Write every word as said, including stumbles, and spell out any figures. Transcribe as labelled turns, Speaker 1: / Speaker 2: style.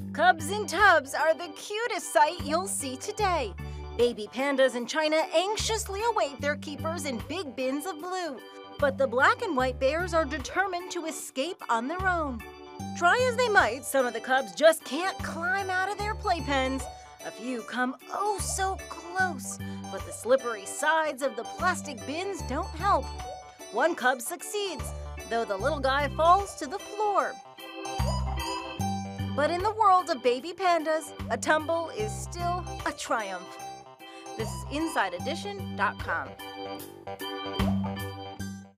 Speaker 1: Cubs in tubs are the cutest sight you'll see today. Baby pandas in China anxiously await their keepers in big bins of blue. But the black and white bears are determined to escape on their own. Try as they might, some of the cubs just can't climb out of their playpens. A few come oh so close, but the slippery sides of the plastic bins don't help. One cub succeeds, though the little guy falls to the floor. But in the world of baby pandas, a tumble is still a triumph. This is inside edition dot com.